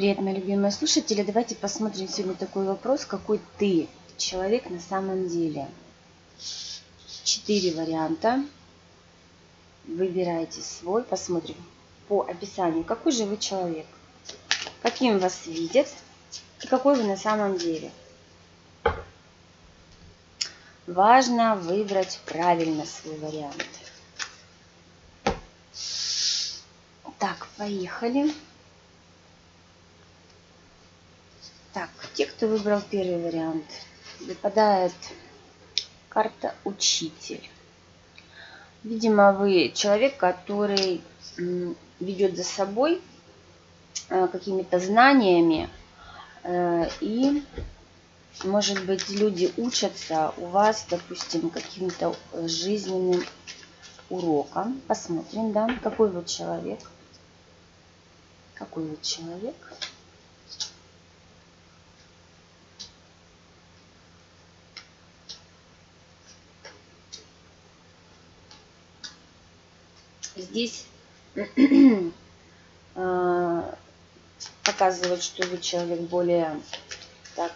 Привет, мои любимые слушатели. Давайте посмотрим сегодня такой вопрос. Какой ты человек на самом деле? 4 варианта. Выбирайте свой. Посмотрим по описанию, какой же вы человек. Каким вас видят и какой вы на самом деле. Важно выбрать правильно свой вариант. Так, поехали. Так, те, кто выбрал первый вариант, выпадает карта «Учитель». Видимо, вы человек, который ведет за собой какими-то знаниями, и, может быть, люди учатся у вас, допустим, каким-то жизненным уроком. Посмотрим, да, какой вы человек. Какой вы человек. Здесь показывает, что вы человек более, так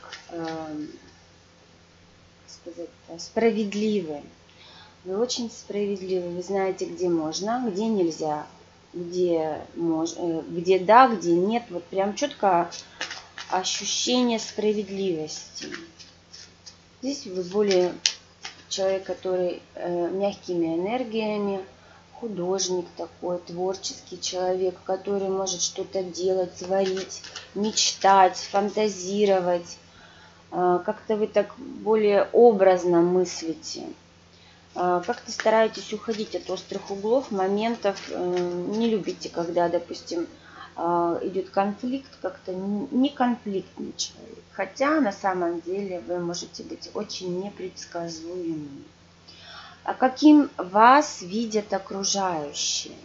сказать, справедливый. Вы очень справедливы. Вы знаете, где можно, где нельзя, где да, где нет. Вот прям четко ощущение справедливости. Здесь вы более человек, который мягкими энергиями, художник такой, творческий человек, который может что-то делать, творить, мечтать, фантазировать. Как-то вы так более образно мыслите. Как-то стараетесь уходить от острых углов, моментов. Не любите, когда, допустим, идет конфликт, как-то не конфликтный человек. Хотя на самом деле вы можете быть очень непредсказуемым. А каким вас видят окружающие?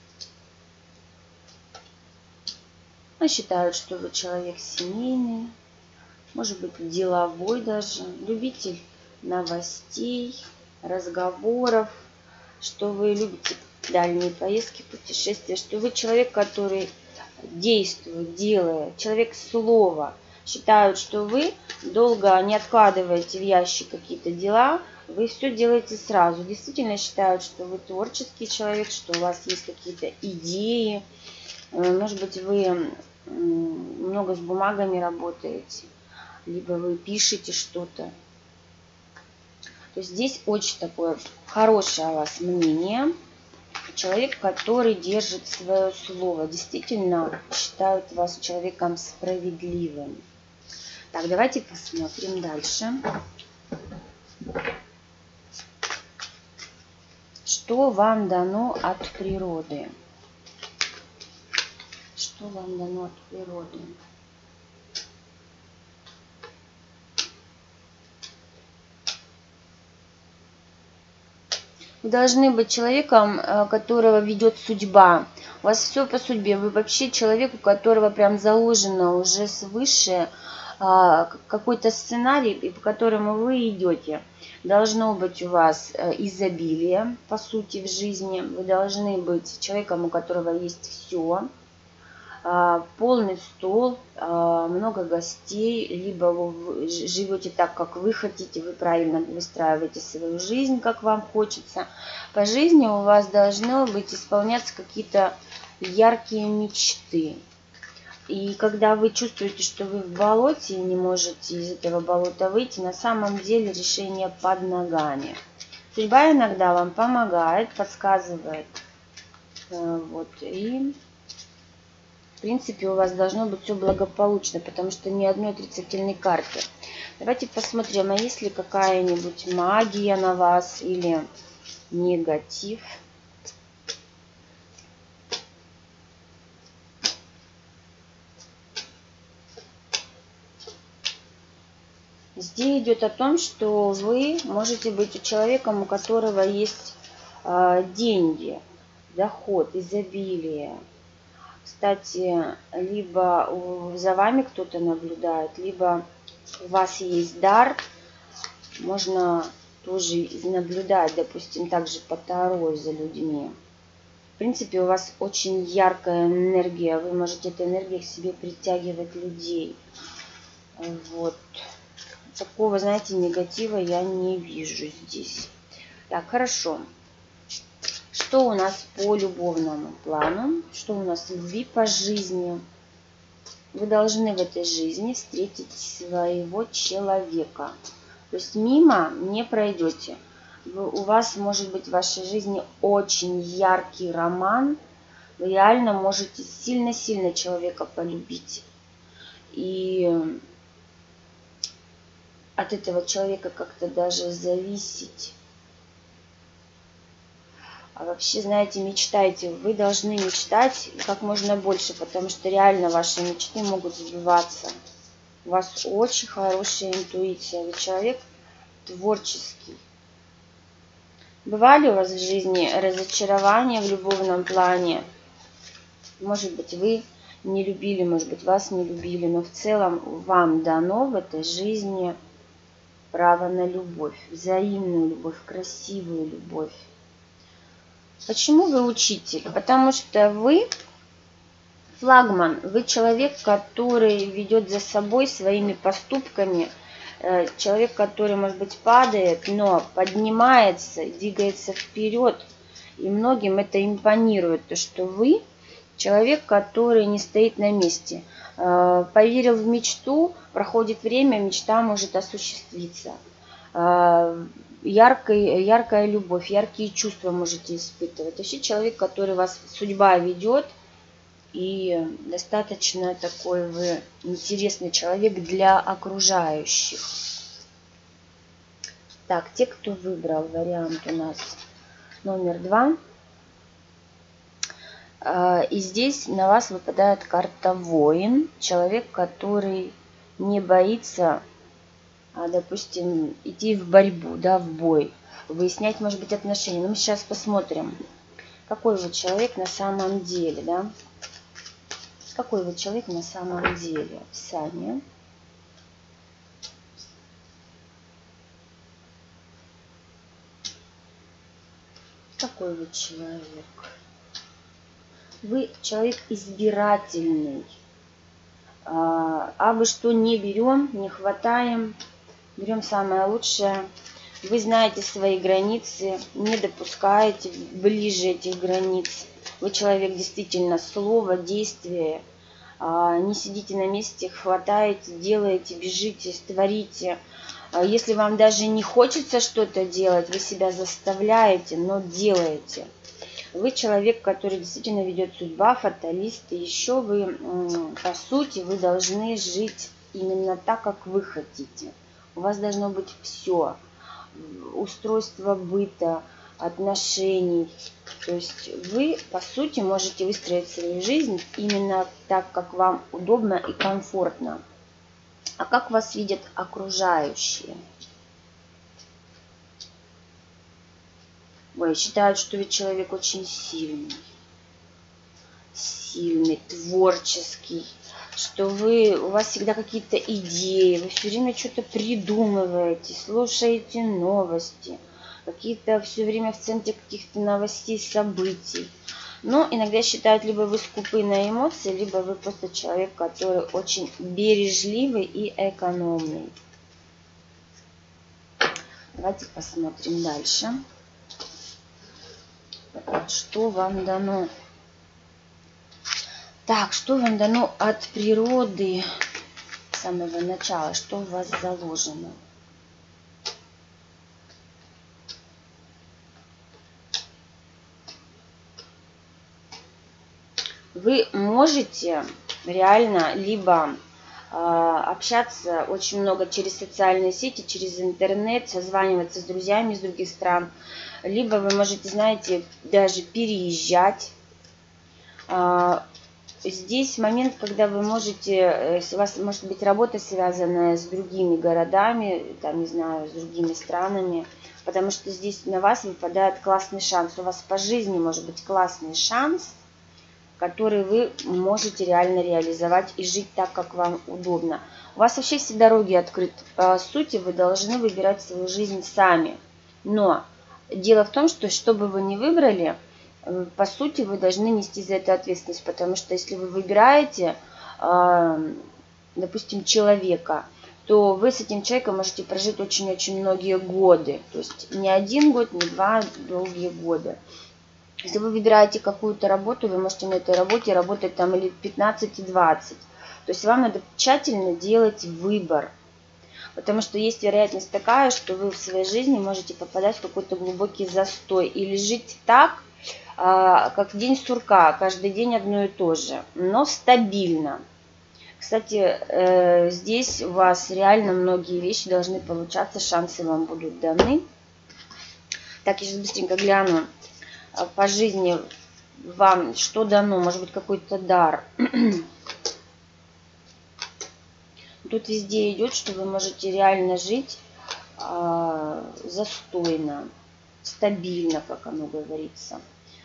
Считают, что вы человек семейный, может быть, деловой даже, любитель новостей, разговоров, что вы любите дальние поездки, путешествия, что вы человек, который действует, делает, человек слова. Считают, что вы долго не откладываете в ящик какие-то дела, вы все делаете сразу. Действительно считают, что вы творческий человек, что у вас есть какие-то идеи. Может быть, вы много с бумагами работаете, либо вы пишете что-то. То есть здесь очень такое хорошее о вас мнение. Человек, который держит свое слово. Действительно считают вас человеком справедливым. Так, давайте посмотрим дальше. Что вам дано от природы? Что вам дано от природы? Вы должны быть человеком, которого ведет судьба. У вас все по судьбе. Вы вообще человек, у которого прям заложено уже свыше какой-то сценарий, по которому вы идете. Должно быть у вас изобилие, по сути, в жизни. Вы должны быть человеком, у которого есть все. Полный стол, много гостей, либо вы живете так, как вы хотите, вы правильно выстраиваете свою жизнь, как вам хочется. По жизни у вас должно быть исполняться какие-то яркие мечты. И когда вы чувствуете, что вы в болоте и не можете из этого болота выйти, на самом деле решение под ногами. Судьба иногда вам помогает, подсказывает. Вот, и в принципе, у вас должно быть все благополучно, потому что ни одной отрицательной карты. Давайте посмотрим, а есть ли какая-нибудь магия на вас или негатив. Здесь идет о том, что вы можете быть человеком, у которого есть деньги, доход, изобилие. Кстати, либо за вами кто-то наблюдает, либо у вас есть дар. Можно тоже наблюдать, допустим, также по Таро за людьми. принципе, у вас очень яркая энергия. Вы можете этой энергией к себе притягивать людей. Вот. Такого, знаете, негатива я не вижу здесь. Так, хорошо. Что у нас по любовному плану? Что у нас в любви по жизни? Вы должны в этой жизни встретить своего человека. То есть мимо не пройдете. У вас может быть в вашей жизни очень яркий роман. Вы реально можете сильно-сильно человека полюбить. И от этого человека как-то даже зависеть. А вообще, знаете, мечтайте. Вы должны мечтать как можно больше, потому что реально ваши мечты могут сбываться. У вас очень хорошая интуиция. Вы человек творческий. Бывали у вас в жизни разочарования в любовном плане? Может быть, вы не любили, может быть, вас не любили, но в целом вам дано в этой жизни право на любовь, взаимную любовь, красивую любовь. Почему вы учитель? Потому что вы флагман, вы человек, который ведет за собой своими поступками, человек, который, может быть, падает, но поднимается, двигается вперед. И многим это импонирует, то, что вы человек, который не стоит на месте. Поверил в мечту, проходит время, мечта может осуществиться. Яркая любовь, яркие чувства можете испытывать. Вообще человек, который вас судьба ведет, и достаточно такой вы интересный человек для окружающих. Так, те, кто выбрал вариант у нас номер 2. И здесь на вас выпадает карта воин. Человек, который не боится, допустим, идти в борьбу, да, в бой. Выяснять, может быть, отношения. Но мы сейчас посмотрим, какой вы человек на самом деле, да. Какой вы человек на самом деле? Описание. Какой вы человек? Вы человек избирательный. А вы что не берем, не хватаем, берем самое лучшее. Вы знаете свои границы, не допускаете ближе этих границ. Вы человек действительно слова, действия. Не сидите на месте, хватаете, делаете, бежите, творите. Если вам даже не хочется что-то делать, вы себя заставляете, но делаете. Вы человек, который действительно ведет судьба, фаталист. И еще вы, по сути, вы должны жить именно так, как вы хотите. У вас должно быть все. Устройство быта, отношений. То есть вы, по сути, можете выстроить свою жизнь именно так, как вам удобно и комфортно. А как вас видят окружающие? Ой, считают, что вы человек очень сильный. Сильный, творческий. Что у вас всегда какие-то идеи. Вы все время что-то придумываете, слушаете новости. Какие-то все время в центре каких-то новостей, событий. Но иногда считают, либо вы скупы на эмоции, либо вы просто человек, который очень бережливый и экономный. Давайте посмотрим дальше. Что вам дано? Так, что вам дано от природы с самого начала? Что у вас заложено? Вы можете реально либо общаться очень много через социальные сети, через интернет, созваниваться с друзьями из других стран, либо вы можете, знаете, даже переезжать. Здесь момент, когда вы можете, у вас может быть работа, связанная с другими городами, там, не знаю, с другими странами, потому что здесь на вас выпадает классный шанс. У вас по жизни может быть классный шанс, который вы можете реально реализовать и жить так, как вам удобно. У вас вообще все дороги открыты. По сути, вы должны выбирать свою жизнь сами. Но дело в том, что бы вы ни выбрали, по сути, вы должны нести за это ответственность, потому что если вы выбираете, допустим, человека, то вы с этим человеком можете прожить очень-очень многие годы. То есть не 1 год, не 2, долгие годы. Если вы выбираете какую-то работу, вы можете на этой работе работать там или 15 и 20. То есть вам надо тщательно делать выбор. Потому что есть вероятность такая, что вы в своей жизни можете попадать в какой-то глубокий застой. Или жить так, как день сурка, каждый день одно и то же, но стабильно. Кстати, здесь у вас реально многие вещи должны получаться, шансы вам будут даны. Так, я сейчас быстренько гляну по жизни вам, что дано, может быть, какой-то дар. Тут везде идет, что вы можете реально жить застойно, стабильно, как оно говорится.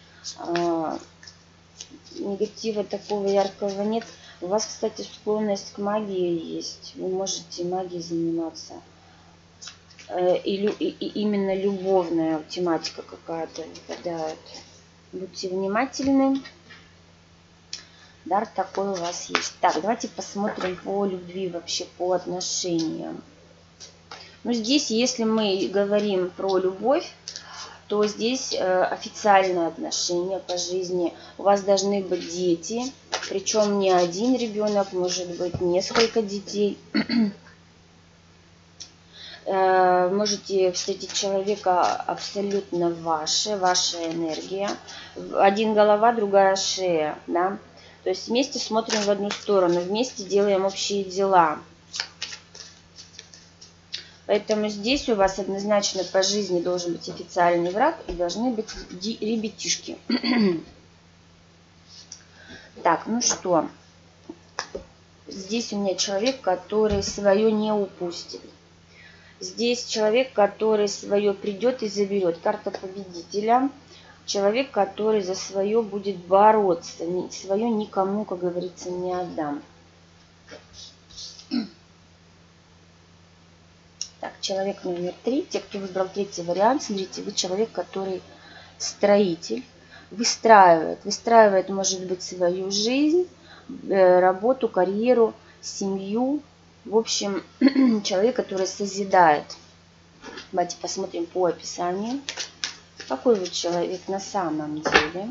Негатива такого яркого нет. У вас, кстати, склонность к магии есть. Вы можете магией заниматься. И именно любовная тематика какая-то выпадает. Будьте внимательны. Дар такой у вас есть. Так, давайте посмотрим по любви вообще, по отношениям. Ну, здесь, если мы говорим про любовь, то здесь официальные отношения по жизни. У вас должны быть дети, причем не один ребенок, может быть несколько детей. Можете встретить человека абсолютно ваша энергия. Один голова, другая шея, да. То есть вместе смотрим в одну сторону, вместе делаем общие дела. Поэтому здесь у вас однозначно по жизни должен быть официальный враг и должны быть ребятишки. Так, ну что. Здесь у меня человек, который свое не упустит. Здесь человек, который свое придет и заберет. Карта победителя. Человек, который за свое будет бороться. Свое никому, как говорится, не отдам. Так, человек номер 3. Те, кто выбрал третий вариант, смотрите, вы человек, который строитель. Выстраивает, может быть, свою жизнь, работу, карьеру, семью. В общем, человек, который созидает. Давайте посмотрим по описанию. Какой вы человек на самом деле?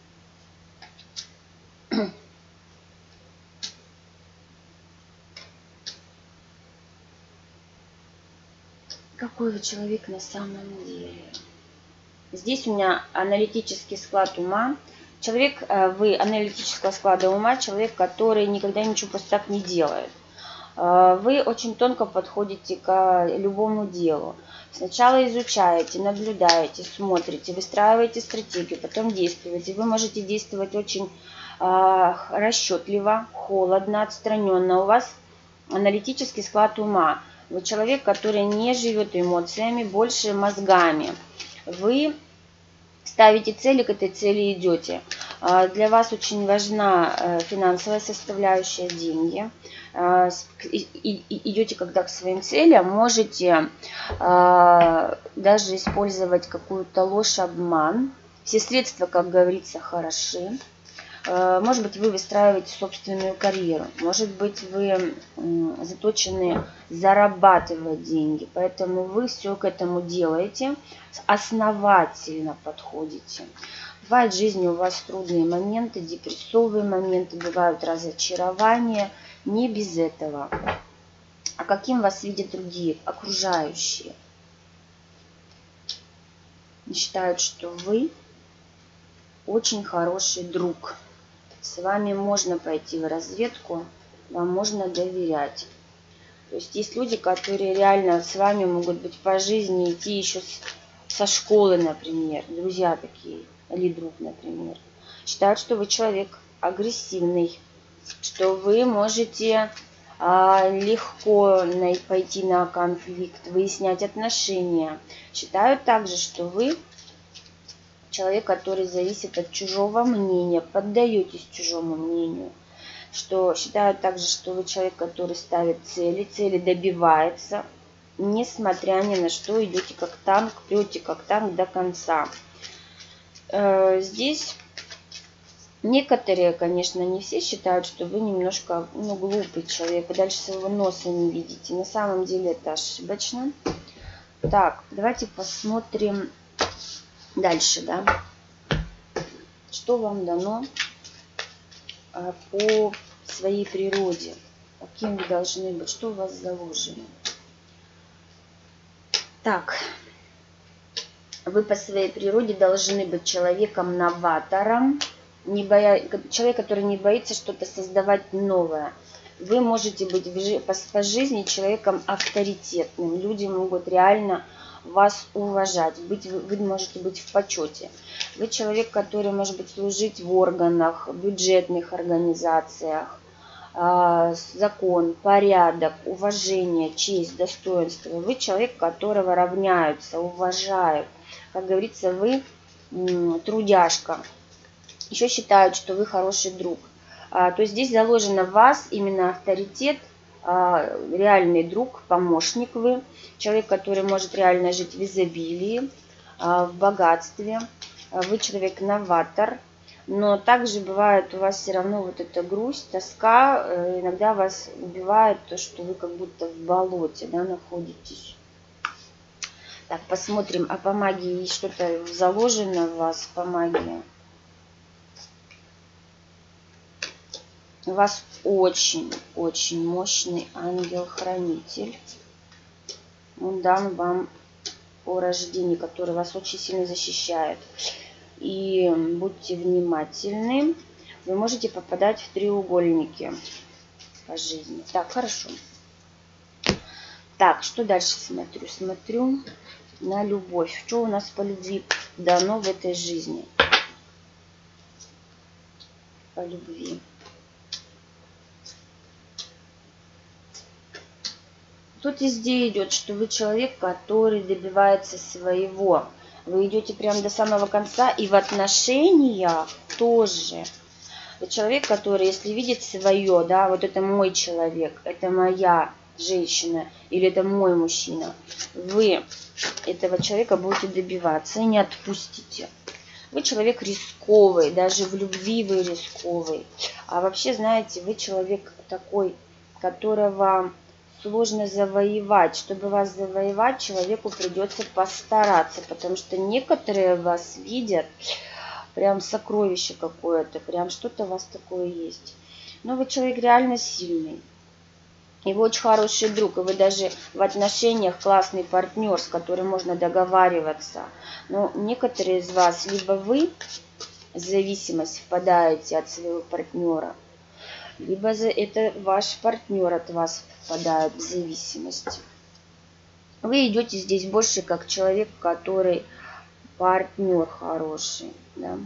Какой вы человек на самом деле? Здесь у меня аналитический склад ума. Вы аналитического склада ума, человек, который никогда ничего просто так не делает. Вы очень тонко подходите к любому делу. Сначала изучаете, наблюдаете, смотрите, выстраиваете стратегию, потом действуете. Вы можете действовать очень расчетливо, холодно, отстраненно. У вас аналитический склад ума. Вы человек, который не живет эмоциями, больше мозгами. Вы ставите цели, к этой цели идете. Для вас очень важна финансовая составляющая, деньги. Идете когда к своим целям, можете даже использовать какую-то ложь, обман. Все средства, как говорится, хороши. Может быть, вы выстраиваете собственную карьеру. Может быть, вы заточены зарабатывать деньги. Поэтому вы все к этому делаете, основательно подходите. Бывают в жизни у вас трудные моменты, депрессовые моменты, бывают разочарования. Не без этого. А каким вас видят другие, окружающие? Считают, что вы очень хороший друг. С вами можно пойти в разведку, вам можно доверять. То есть есть люди, которые реально с вами могут быть по жизни, идти еще со школы, например. Друзья такие, или друг, например. Считают, что вы человек агрессивный, что вы можете легко пойти на конфликт, выяснять отношения. Считают также, что вы человек, который зависит от чужого мнения, поддаетесь чужому мнению. Что считают также, что вы человек, который ставит цели добивается, несмотря ни на что, идете как танк, прете как танк до конца. здесь некоторые, конечно, не все считают, что вы немножко глупый человек, вы дальше своего носа не видите. На самом деле это ошибочно. Так, давайте посмотрим дальше, да, что вам дано по своей природе, каким вы должны быть, что у вас заложено. Так, вы по своей природе должны быть человеком-новатором, человек, который не боится что-то создавать новое. Вы можете быть по жизни человеком авторитетным. Люди могут реально вас уважать. Вы можете быть в почете. Вы человек, который может быть служить в органах, бюджетных организациях. Закон, порядок, уважение, честь, достоинство. Вы человек, которого равняются, уважают. Как говорится, вы трудяжка. Еще считают, что вы хороший друг. То есть здесь заложено в вас именно авторитет, реальный друг, помощник вы. Человек, который может реально жить в изобилии, в богатстве. Вы человек-новатор. Но также бывает у вас все равно вот эта грусть, тоска. Иногда вас убивает то, что вы как будто в болоте, да, находитесь. Так, посмотрим, а по магии что-то заложено в вас по магии? У вас очень мощный ангел-хранитель. Он дан вам по рождению, который вас очень сильно защищает. И будьте внимательны. Вы можете попадать в треугольники по жизни. Так, хорошо. Так, что дальше смотрю? Смотрю на любовь. Что у нас по любви дано в этой жизни? По любви. Тут везде идет, что вы человек, который добивается своего. Вы идете прямо до самого конца, и в отношениях тоже. Вы человек, который, если видит свое, да, вот это мой человек, это моя женщина, или это мой мужчина, вы этого человека будете добиваться и не отпустите. Вы человек рисковый, даже в любви вы рисковый. А вообще, знаете, вы человек такой, которого сложно завоевать. Чтобы вас завоевать, человеку придется постараться, потому что некоторые вас видят прям сокровище какое-то, прям что-то у вас такое есть. Но вы человек реально сильный. И вы очень хороший друг, и вы даже в отношениях классный партнер, с которым можно договариваться. Но некоторые из вас, либо вы в зависимость впадаете от своего партнера, либо это ваш партнер от вас впадает в зависимость. Вы идете здесь больше как человек, который партнер хороший. Да?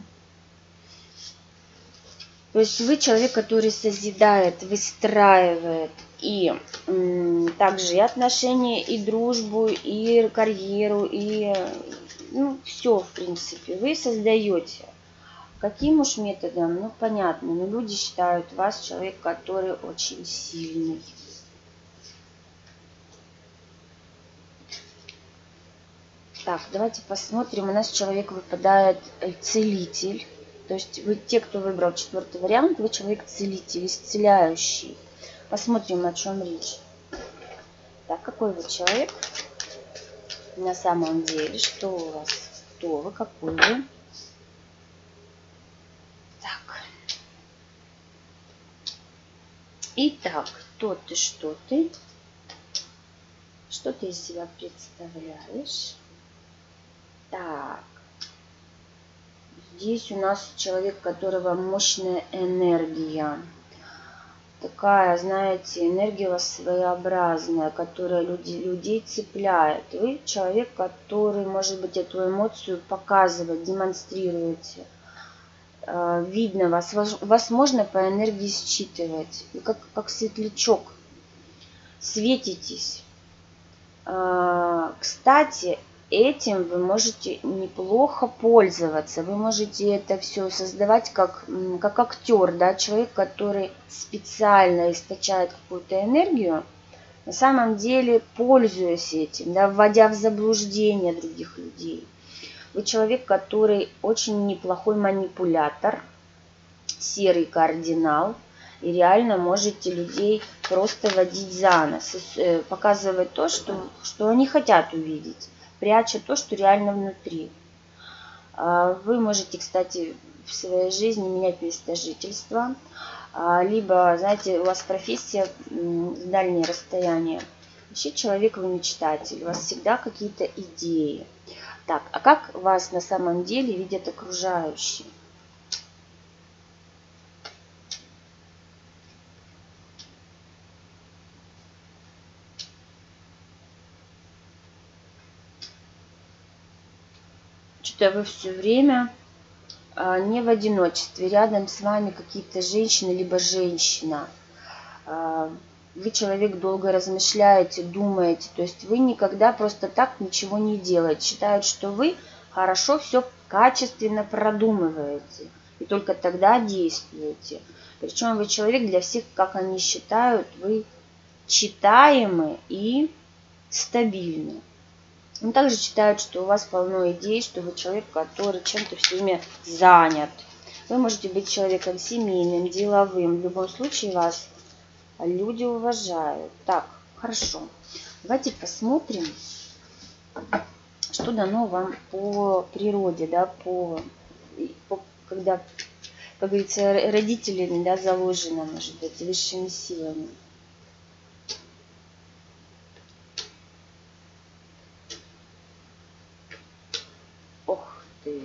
То есть вы человек, который созидает, выстраивает и также и отношения, и дружбу, и карьеру, и все в принципе. Вы создаете. Каким уж методом? Ну, понятно. Но люди считают вас человек, который очень сильный. Так, давайте посмотрим. У нас человек выпадает целитель. То есть вы, те, кто выбрал четвертый вариант, вы человек-целитель, исцеляющий. Посмотрим, о чем речь. Так, какой вы человек? На самом деле, что у вас? Кто вы? Какой вы? Итак, кто ты, что ты? Что ты из себя представляешь? Так. Здесь у нас человек, у которого мощная энергия. Такая, знаете, энергия у вас своеобразная, которая людей цепляет. Вы человек, который, может быть, эту эмоцию показывает, демонстрируете. Видно вас. Вас можно по энергии считывать. Вы как светлячок. Светитесь. Кстати, этим вы можете неплохо пользоваться. Вы можете это все создавать как актер, да, человек, который специально источает какую-то энергию, на самом деле пользуясь этим, да, вводя в заблуждение других людей. Вы человек, который очень неплохой манипулятор, серый кардинал, и реально можете людей просто водить за нос, показывать то, что они хотят увидеть, пряча то, что реально внутри. Вы можете, кстати, в своей жизни менять место жительства, либо, знаете, у вас профессия в дальние расстояния. Вообще человек вы мечтатель, у вас всегда какие-то идеи. Так, а как вас на самом деле видят окружающие? Что-то вы все время не в одиночестве, рядом с вами какие-то женщины, либо женщина. Вы человек, долго размышляете, думаете, то есть вы никогда просто так ничего не делаете. Считают, что вы хорошо все качественно продумываете и только тогда действуете. Причем вы человек для всех, как они считают, вы читаемы и стабильны. Они также считают, что у вас полно идей, что вы человек, который чем-то все время занят. Вы можете быть человеком семейным, деловым. В любом случае вас люди уважают. Так, хорошо. Давайте посмотрим, что дано вам по природе, да, когда, как говорится, родителями, да, заложено, может быть, высшими силами. Ох ты.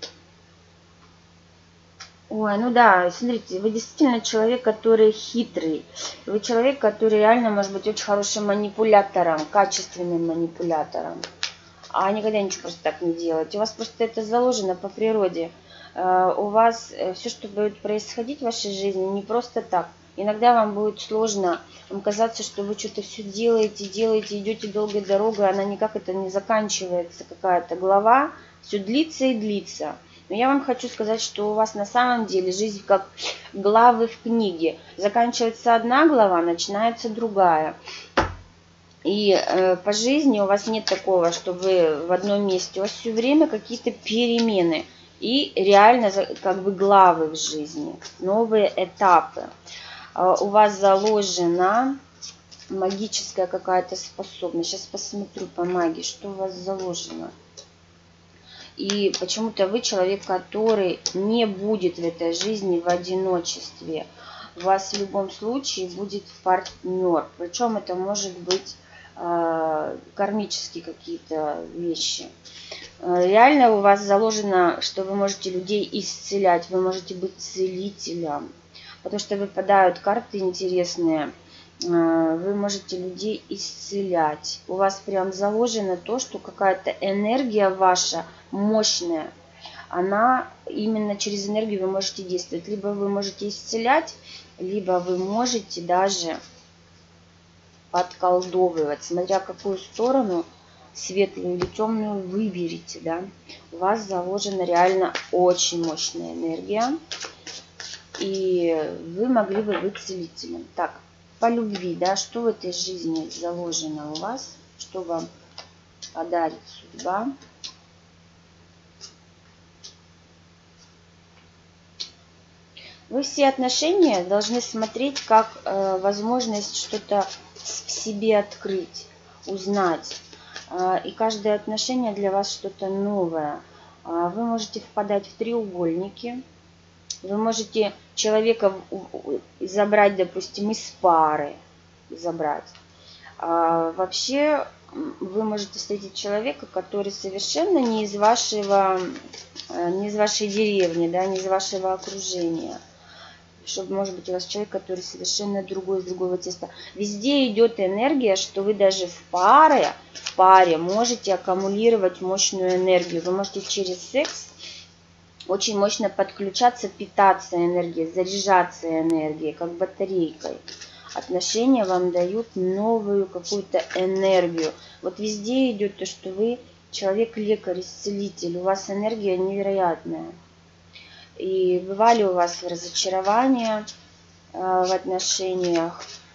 Ой, ну да, смотрите, вы действительно человек, который хитрый. Вы человек, который реально может быть очень хорошим манипулятором, качественным манипулятором. А никогда ничего просто так не делать. У вас просто это заложено по природе. У вас все, что будет происходить в вашей жизни, не просто так. Иногда вам будет сложно, вам казаться, что вы что-то все делаете, идете долгой дорогой, она никак это не заканчивается, какая-то глава, все длится и длится. Но я вам хочу сказать, что у вас на самом деле жизнь как главы в книге. Заканчивается одна глава, начинается другая. И по жизни у вас нет такого, что вы в одном месте. У вас все время какие-то перемены. И реально как бы главы в жизни, новые этапы. У вас заложена магическая какая-то способность. Сейчас посмотрю по магии, что у вас заложено. И почему-то вы человек, который не будет в этой жизни в одиночестве. У вас в любом случае будет партнер. Причем это может быть кармические какие-то вещи. Реально у вас заложено, что вы можете людей исцелять. Вы можете быть целителем. Потому что выпадают карты интересные. Вы можете людей исцелять. У вас прям заложено то, что какая-то энергия ваша мощная, она именно через энергию вы можете действовать. Либо вы можете исцелять, либо вы можете даже подколдовывать, смотря какую сторону, светлую или темную, выберете, да. У вас заложена реально очень мощная энергия, и вы могли бы быть целителем. Так, по любви, да, что в этой жизни заложено у вас, что вам подарит судьба. Вы все отношения должны смотреть как возможность что-то в себе открыть, узнать. И каждое отношение для вас что-то новое. Вы можете впадать в треугольники. Вы можете человека забрать, допустим, из пары. Вообще вы можете встретить человека, который совершенно не из вашей деревни, да, не из вашего окружения. Чтобы, может быть, у вас человек, который совершенно другой, из другого теста. Везде идет энергия, что вы даже в паре можете аккумулировать мощную энергию. Вы можете через секс очень мощно подключаться, питаться энергией, заряжаться энергией, как батарейкой. Отношения вам дают новую какую-то энергию. Вот везде идет то, что вы человек-лекарь, исцелитель. У вас энергия невероятная. И бывали у вас разочарования в отношениях.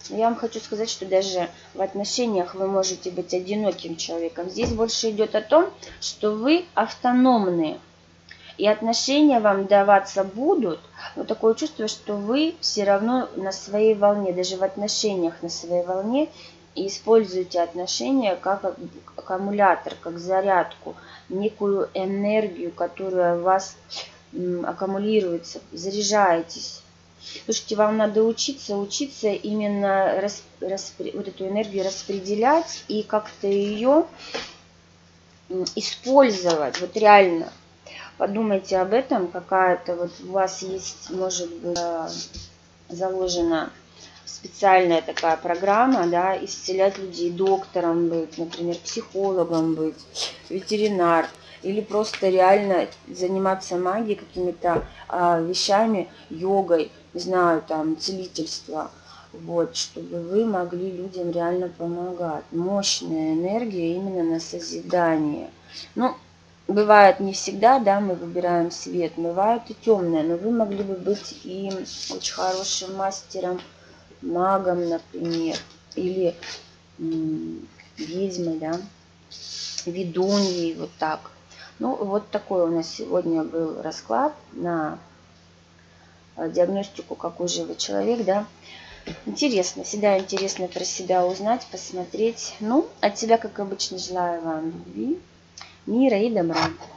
Я вам хочу сказать, что даже в отношениях вы можете быть одиноким человеком. Здесь больше идет о том, что вы автономны. И отношения вам даваться будут, но такое чувство, что вы все равно на своей волне, даже в отношениях на своей волне, и используете отношения как аккумулятор, как зарядку, некую энергию, которая у вас аккумулируется, заряжаетесь. Слушайте, вам надо учиться именно вот эту энергию распределять и как-то ее использовать, вот реально. Подумайте об этом, какая-то вот у вас есть, может быть, заложена специальная такая программа, да, исцелять людей, доктором быть, например, психологом быть, ветеринар, или просто реально заниматься магией, какими-то вещами, йогой, не знаю, там, целительство, вот, чтобы вы могли людям реально помогать. Мощная энергия именно на созидание. Ну, бывает не всегда, да, мы выбираем свет, бывает и темное, но вы могли бы быть и очень хорошим мастером, магом, например, или ведьмой, да, ведуньей, вот так. Ну, вот такой у нас сегодня был расклад на диагностику, какой же вы человек, да. Интересно, всегда интересно про себя узнать, посмотреть. Ну, от себя, как обычно, желаю вам любви, мира и добра.